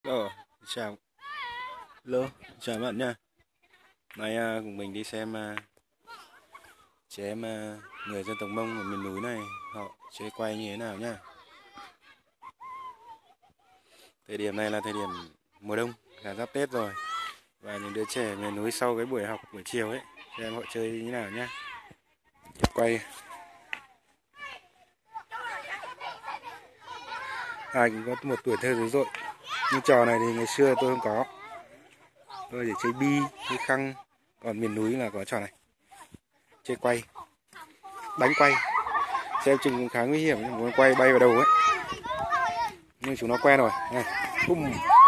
Ờ, chào, hello, chào bạn nha. Nay cùng mình đi xem trẻ em người dân tộc Mông ở miền núi này họ chơi quay như thế nào nhá. Thời điểm này là thời điểm mùa đông, là giáp Tết rồi. Và những đứa trẻ miền núi sau cái buổi học buổi chiều ấy, xem họ chơi như thế nào nhá. Quay. Ai cũng có một tuổi thơ dữ dội. Nhưng trò này thì ngày xưa tôi không có. Tôi chỉ chơi bi, chơi khăng. Còn miền núi là có trò này. Chơi quay. Đánh quay. Xem chừng cũng khá nguy hiểm, muốn quay bay vào đầu ấy. Nhưng chúng nó quen rồi. Này. Bum.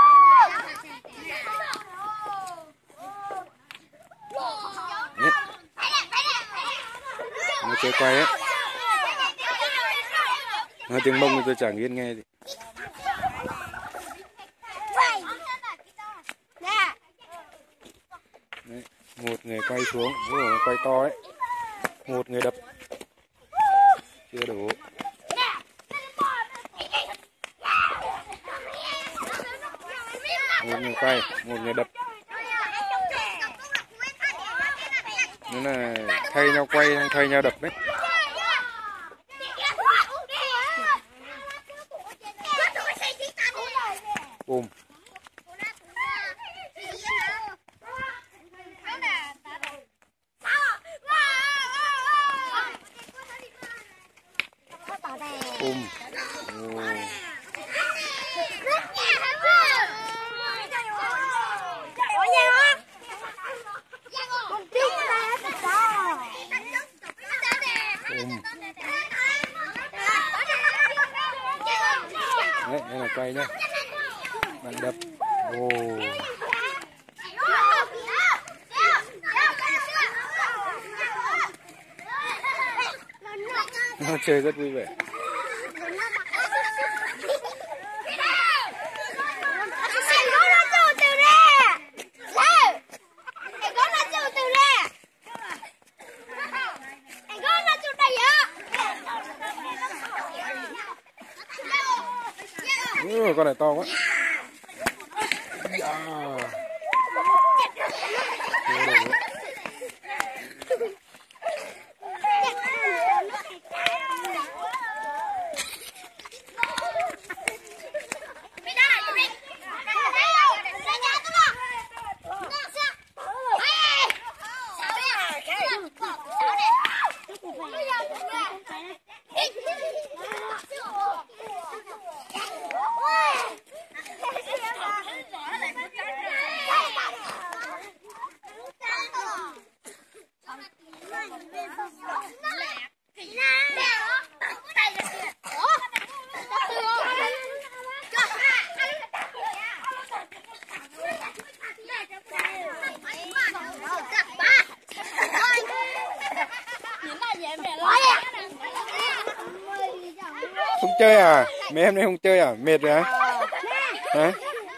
Đấy. Nó chơi quay ấy. Nó tiếng Mông thì tôi chẳng biết nghe gì. Đấy. Một người quay xuống, nó quay to ấy. Một người đập. Chưa đủ. Một người quay, một người đập. Nó là thay nhau quay, thay nhau đập đấy. Bùm. Bùm. Đấy, đây là quay nhá. Bạn đập. Ồ. Nó chơi rất vui vẻ. Con này to quá. Không chơi à? Mấy em này không chơi à? Mệt rồi hả? Hả?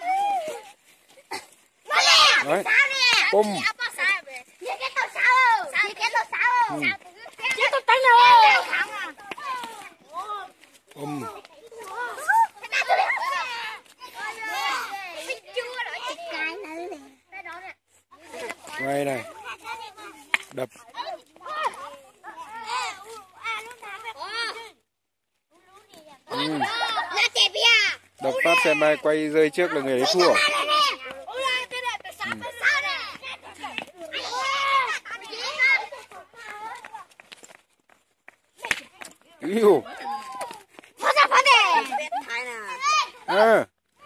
Đấy. Bum. Bum. Quay này. Đập. Đập phát xe bay quay rơi trước là người ấy thua. Yêu. À.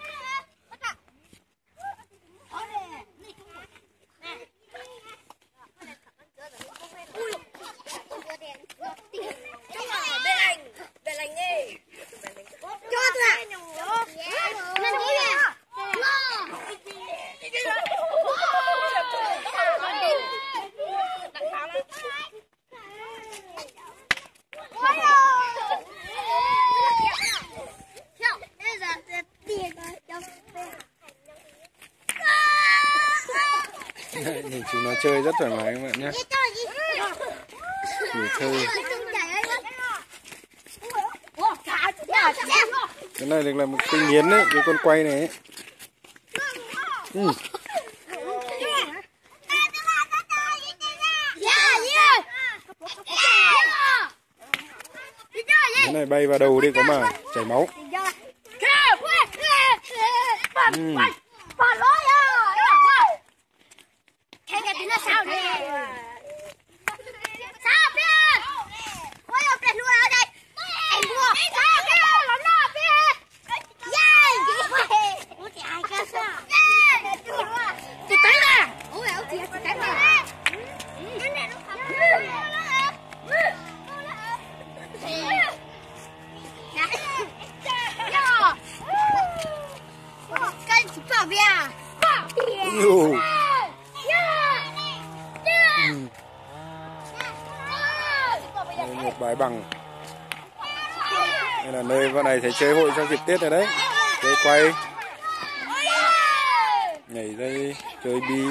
Nhìn chúng nó chơi rất thoải mái các bạn nhé. Tuổi thơ. Cái này được là một cây nghiến đấy, cái con quay này ấy. Ừ. Cái này bay vào đầu đi có mà chảy máu. Ừ. Ừ. Đây, một bãi bằng. Đây là nơi vào này thấy chơi hội trong dịp Tết rồi đấy. Chơi quay, nhảy dây, chơi bi.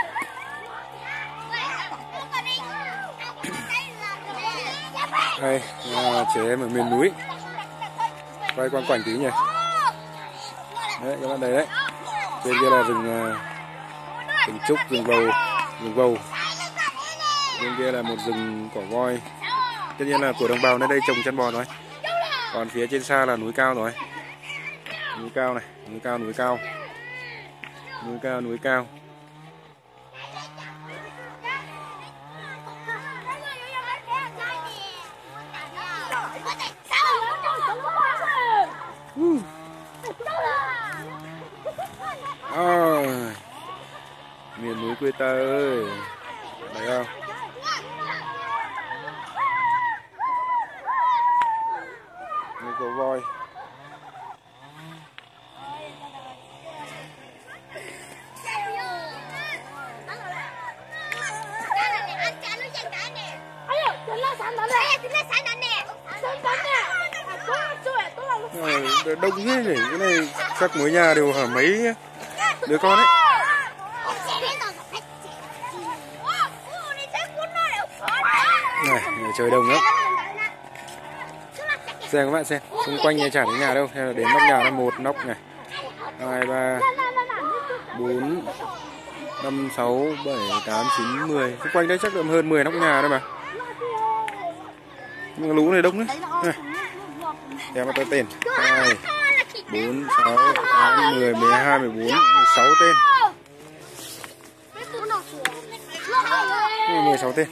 Đây là trẻ em ở miền núi. Quay quanh quanh tí nhỉ. Đấy các bạn đây đấy. Trên kia là rừng trúc, rừng vầu. Bên kia là một rừng cỏ voi. Tất nhiên là của đồng bào nơi đây trồng chăn bò rồi. Còn phía trên xa là núi cao rồi. Núi cao này, núi cao. Núi cao. Miền núi quê ta ơi. Thấy không? Núi có voi. Đông thế nhỉ, cái này chắc mỗi nhà đều hả mấy đứa con ấy. Này, trời đông lắm. Xem các bạn xem, xung quanh nhà chả thấy nhà đâu, hay là đến nóc nhà là một nóc này, 2, 3, 4, 5, 6, 7, 8, 9, 10. Xung quanh đây chắc được hơn 10 nóc nhà đấy mà. Nhưng lũ này đông đấy. Xem mà tôi tên 2, 4, 6, 8, 10, 12, 14, 16 tên. 16 tên.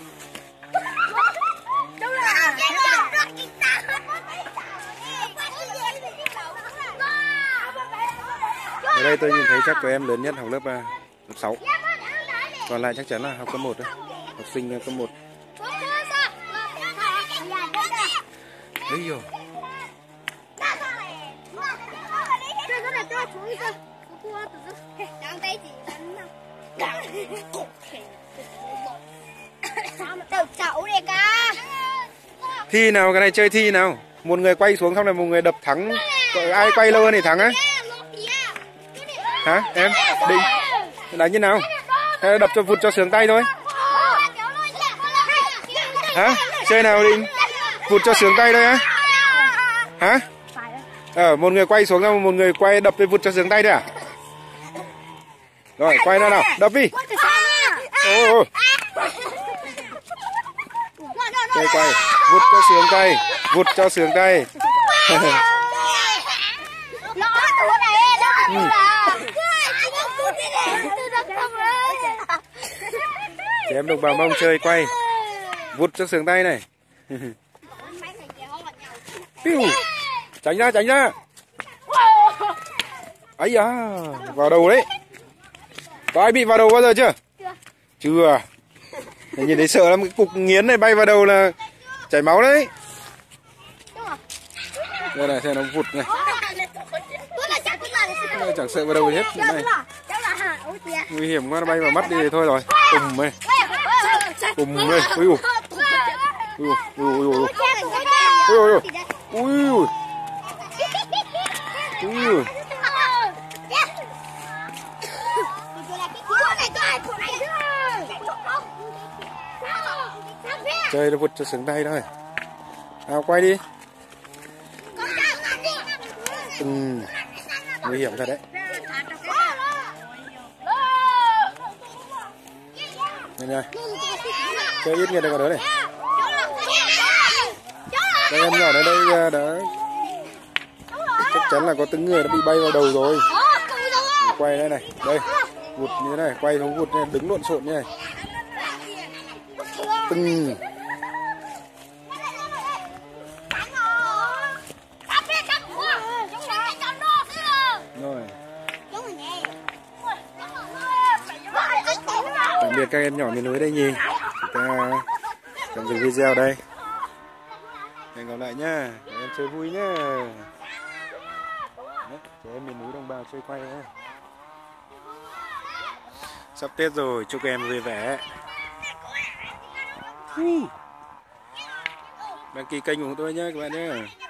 Ở đây tôi nhìn thấy chắc các em lớn nhất học lớp 6. Còn lại chắc chắn là học cấp 1 thôi. Học sinh cấp 1. Đấy rồi. Thi nào, cái này chơi thi nào. Một người quay xuống xong rồi một người đập thắng. Ai quay lâu hơn thì thắng á. Hả em định đánh như nào? Hay là đập cho vụt cho sướng tay thôi? Hả? Chơi nào định vụt cho sướng tay thôi á? Hả? Một người quay xuống xong một người quay đập với vụt cho sướng tay thôi à? Rồi quay ra nào, đập đi. Ồ. Chơi quay, vụt cho sướng tay, vụt cho sướng tay. Chị em đồng bào Mông chơi quay, vụt cho sướng tay này. Tránh ra. Ấy da, vào đầu đấy. Có ai bị vào đầu bao giờ chưa? Chưa. Nhìn thấy sợ lắm, cái cục nghiến này bay vào đầu là chảy máu đấy. Đây này, xem nó vụt này. Chẳng sợ vào đầu gì hết. Này. Nguy hiểm quá, nó bay vào mắt đi thì thôi rồi. Cùng đây. Ui ui. Chơi nó vụt cho sướng tay thôi. Nào quay đi. Nguy hiểm thật đấy. Đây nha. Chơi ít người đây còn đỡ này. Các em nhỏ ở đây đã chắc chắn là có từng người đã bị bay vào đầu rồi. Quay đây này, đây vụt như thế này, quay xuống vụt này, đứng lộn xộn như này. Từng rồi. Tạm biệt các em nhỏ miền núi đây nhỉ. Chúng ta tạm dừng video đây. Hẹn gặp lại nhá. Các em chơi vui nhá. Đấy, trẻ em miền núi đồng bào chơi quay nhá. Sắp Tết rồi, chúc các em vui vẻ. Đăng ký kênh của tôi nhé các bạn nhé.